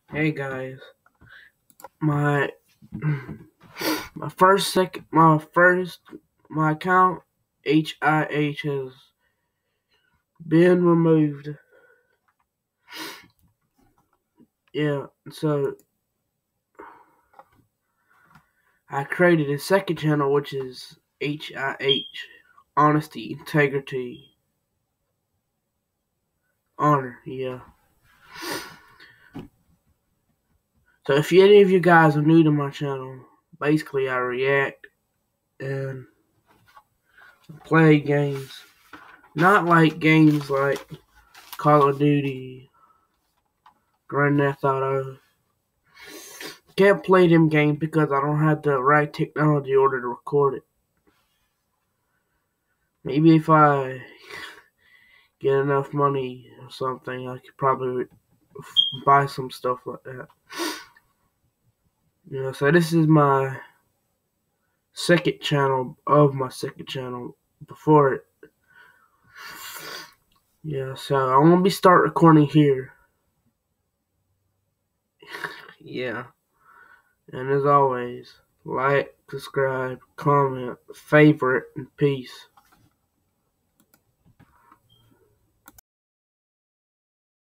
Hey guys, my my first sec my first my account HIH has been removed. Yeah, so I created a second channel which is HIH, honesty, integrity, honor. Yeah. So if any of you guys are new to my channel, basically I react and play games, not like games like Call of Duty, Grand Theft Auto. Can't play them games because I don't have the right technology in order to record it. Maybe if I get enough money or something, I could probably buy some stuff like that. So this is my second channel of my second channel before it. Yeah, so I'm gonna start recording here. Yeah, and as always, like, subscribe, comment, favorite, and peace.